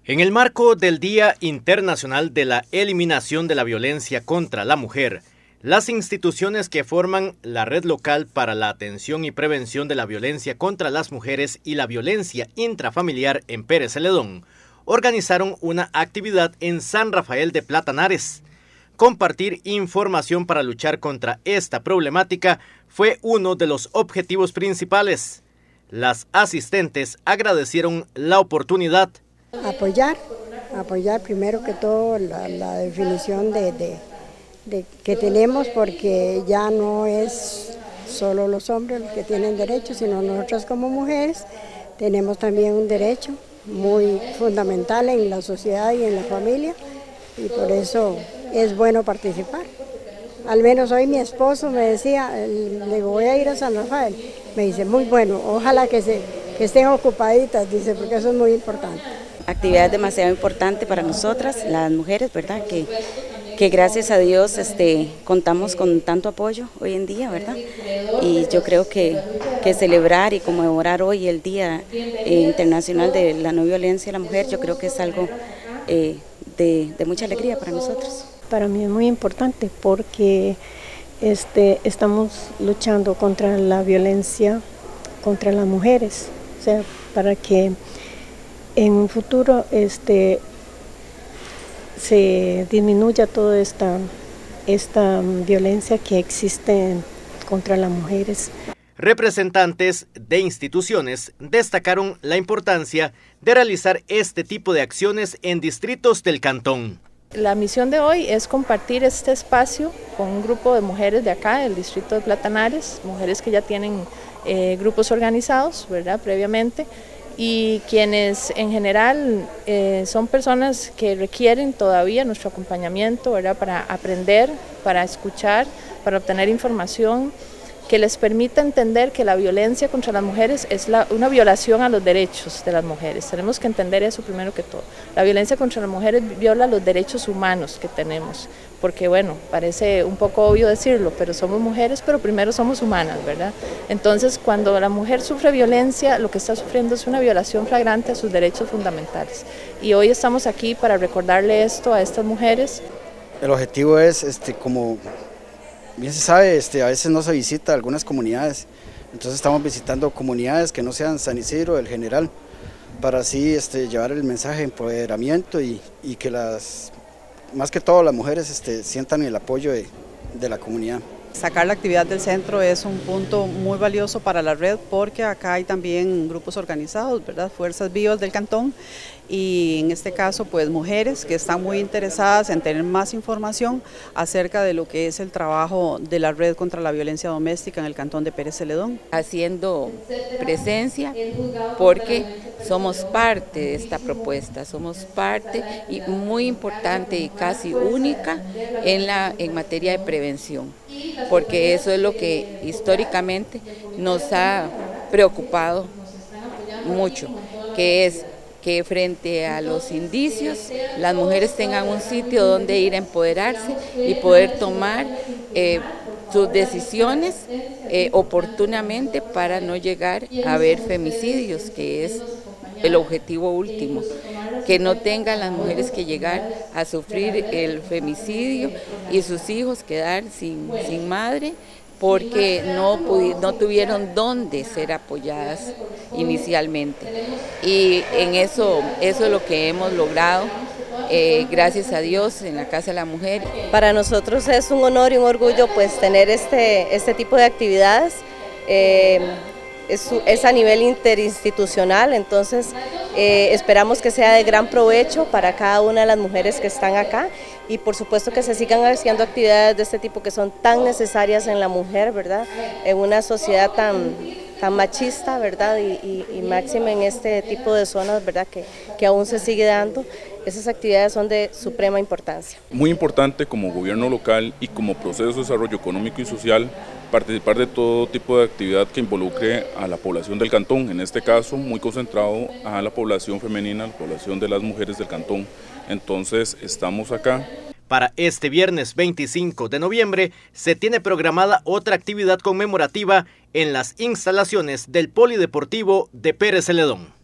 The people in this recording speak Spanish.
En el marco del Día Internacional de la Eliminación de la Violencia contra la Mujer, las instituciones que forman la Red Local para la Atención y Prevención de la Violencia contra las Mujeres y la Violencia Intrafamiliar en Pérez Celedón organizaron una actividad en San Rafael de Platanares. Compartir información para luchar contra esta problemática fue uno de los objetivos principales. Las asistentes agradecieron la oportunidad. Apoyar primero que todo la definición de que tenemos, porque ya no es solo los hombres los que tienen derechos, sino nosotras como mujeres tenemos también un derecho muy fundamental en la sociedad y en la familia, y por eso es bueno participar. Al menos hoy mi esposo me decía, le digo, voy a ir a San Rafael, me dice, muy bueno, ojalá que estén ocupaditas, dice, porque eso es muy importante. Actividad demasiado importante para nosotras, las mujeres, ¿verdad? Que gracias a Dios contamos con tanto apoyo hoy en día, ¿verdad? Y yo creo que celebrar y conmemorar hoy el Día Internacional de la No Violencia a la Mujer, yo creo que es algo de mucha alegría para nosotros. Para mí es muy importante porque estamos luchando contra la violencia contra las mujeres, o sea, para que en un futuro se disminuya toda esta violencia que existe contra las mujeres. Representantes de instituciones destacaron la importancia de realizar este tipo de acciones en distritos del cantón. La misión de hoy es compartir este espacio con un grupo de mujeres de acá, del distrito de Platanares, mujeres que ya tienen grupos organizados, ¿verdad?, previamente, y quienes en general son personas que requieren todavía nuestro acompañamiento, ¿verdad?, para aprender, para escuchar, para obtener información que les permita entender que la violencia contra las mujeres es una violación a los derechos de las mujeres. Tenemos que entender eso primero que todo. La violencia contra las mujeres viola los derechos humanos que tenemos, porque bueno, parece un poco obvio decirlo, pero somos mujeres, pero primero somos humanas, ¿verdad? Entonces, cuando la mujer sufre violencia, lo que está sufriendo es una violación flagrante a sus derechos fundamentales. Y hoy estamos aquí para recordarle esto a estas mujeres. El objetivo es, como bien se sabe, a veces no se visita algunas comunidades, entonces estamos visitando comunidades que no sean San Isidro, El General, para así llevar el mensaje de empoderamiento y que más que todo las mujeres sientan el apoyo de la comunidad. Sacar la actividad del centro es un punto muy valioso para la red, porque acá hay también grupos organizados, ¿verdad?, Fuerzas Vivas del cantón, y en este caso pues mujeres que están muy interesadas en tener más información acerca de lo que es el trabajo de la red contra la violencia doméstica en el cantón de Pérez Celedón. Haciendo presencia porque somos parte de esta propuesta, somos parte y muy importante y casi única en materia de prevención, porque eso es lo que históricamente nos ha preocupado mucho, que es que frente a los indicios las mujeres tengan un sitio donde ir a empoderarse y poder tomar sus decisiones oportunamente para no llegar a ver femicidios, que es el objetivo último, que no tengan las mujeres que llegar a sufrir el femicidio y sus hijos quedar sin madre, porque no tuvieron dónde ser apoyadas inicialmente. Y en eso es lo que hemos logrado, gracias a Dios, en la Casa de la Mujer. Para nosotros es un honor y un orgullo pues tener este tipo de actividades. Es a nivel interinstitucional, entonces esperamos que sea de gran provecho para cada una de las mujeres que están acá, y por supuesto que se sigan haciendo actividades de este tipo que son tan necesarias en la mujer, ¿verdad?, en una sociedad tan machista, ¿verdad?, y máxima en este tipo de zonas, ¿verdad?, que aún se sigue dando. Esas actividades son de suprema importancia. Muy importante como gobierno local y como proceso de desarrollo económico y social participar de todo tipo de actividad que involucre a la población del cantón, en este caso muy concentrado a la población femenina, la población de las mujeres del cantón. Entonces estamos acá. Para este viernes 25 de noviembre se tiene programada otra actividad conmemorativa en las instalaciones del Polideportivo de Pérez Celedón.